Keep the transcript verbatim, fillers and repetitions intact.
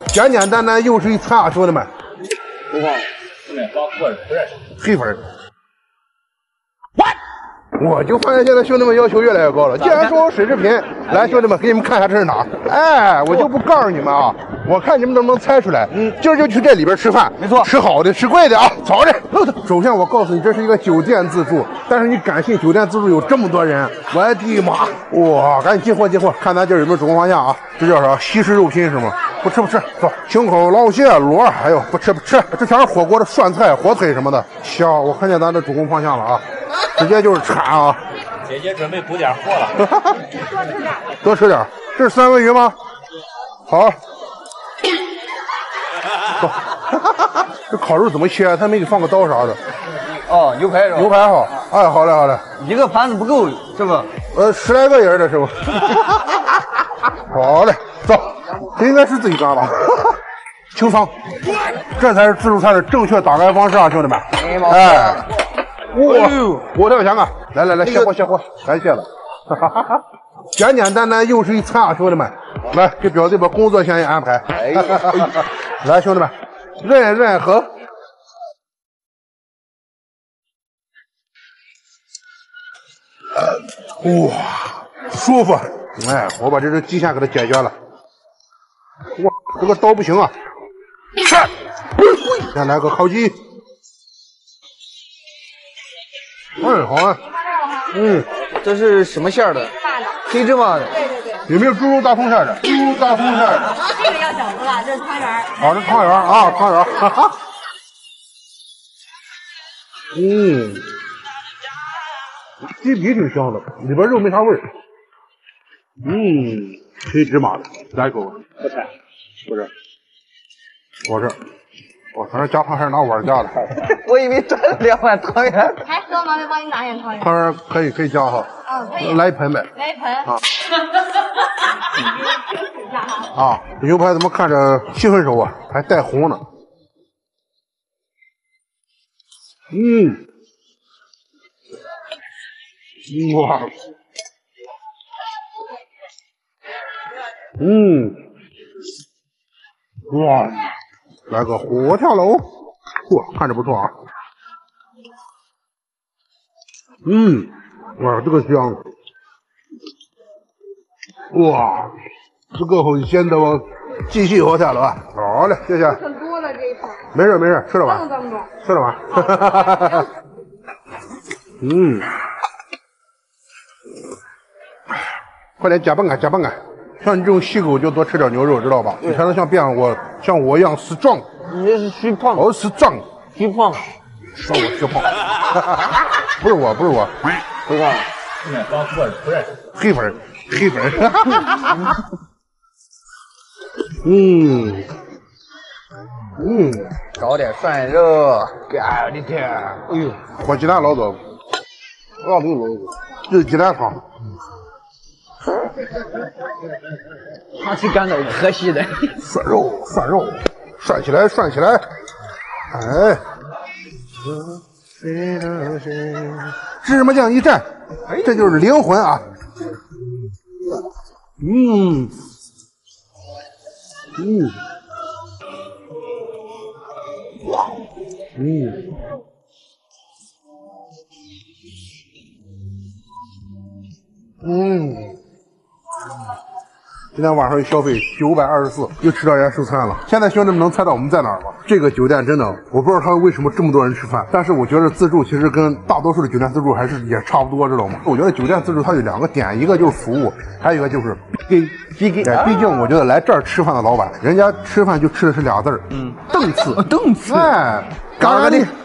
简简单单又是一餐啊，兄弟们。 不放，后面光过人不认识。 黑粉。What？ 我就发现现在兄弟们要求越来越高了。既然说我水视频，来兄弟们给你们看一下这是哪？哎，我就不告诉你们啊，我看你们能不能猜出来。嗯，今儿就去这里边吃饭， 没错， 吃好的，吃贵的啊，走着。首先我告诉你，这是一个酒店自助，但是你敢信酒店自助有这么多人？我的妈！哇，赶紧进货进货，看咱这儿有没有主攻方向啊？这叫啥？西式肉拼是吗？不吃不吃，走，清口捞蟹螺，哎呦不吃不吃，这全是火锅的涮菜、火腿什么的。香，我看见咱的主攻方向了啊，直接就是铲啊！ 姐姐准备补点货了， 多吃点，多吃点。这是三文鱼吗？好，走。这烤肉怎么切？他没给放个刀啥的。 哦，牛排是吧？ 牛排好，哎，好嘞好嘞。 一个盘子不够，是不？ 呃，十来个人的师傅。好嘞，走。这应该是自己干吧？清仓，这才是自助餐的正确打开方式啊，兄弟们！哎，哇，我这个钱啊！来来来，卸货卸货，感谢了。简简单单又是一餐啊，兄弟们！来，给表弟把工作先安排。来，兄弟们，润润和。哇，舒服！哎，我把这只蓟县给它解决了。哇，这个刀不行啊！吃，先来个烤鸡。嗯，好啊。嗯， 这是什么馅儿的？黑芝麻的。 对对对。 有没有猪肉大葱馅的？猪肉大葱馅的。 这个要饺子了，这是汤圆。 好，这汤圆啊，汤圆。哈哈。嗯，鸡皮挺香的，里边肉没啥味儿。嗯，黑芝麻的，来一口。 不吃， 不是，我这，我反正加汤还是拿碗加的。 我以为转了两碗汤圆。 还喝吗？再帮你打点汤圆。 汤圆可以可以加哈。 嗯，可以。 来一盆呗。 来一盆。 啊。啊，这牛排怎么看着七分熟啊？还带红呢。嗯。哇。嗯。哇，来个活跳楼，嚯，看着不错啊。嗯，哇，这个香。哇，这个好鲜的哦，继续活跳楼啊！好嘞，谢谢。 很多了这一盘。 没事没事，吃了吧？ 这么多。 吃了吧？嗯。快点加班啊，加班啊！像你这种细狗就多吃点牛肉，知道吧？你才能像变我像我一样 strong。 你这是虚胖。 我是 strong。 虚胖。 说我虚胖。不是我，不是我。 不是。 后面光过人不认识。 黑粉，黑粉。嗯。嗯。 搞点涮肉。我的天！哎呦，火鸡蛋老早。老头老早。这是鸡蛋汤。 他是干的可惜的。 涮肉，涮肉，涮起来，涮起来。哎，芝麻酱一蘸，这就是灵魂啊！嗯，嗯，嗯。嗯，今天晚上消费九百二十四，又吃到人家寿餐了。现在兄弟们能猜到我们在哪儿吗？这个酒店真的，我不知道他为什么这么多人吃饭，但是我觉得自助其实跟大多数的酒店自助还是也差不多，知道吗？我觉得酒店自助它有两个点，一个就是服务，还有一个就是给给给。哎，毕竟我觉得来这儿吃饭的老板，人家吃饭就吃的是俩字儿，嗯，档次， 档次。 哎，嘎嘎的。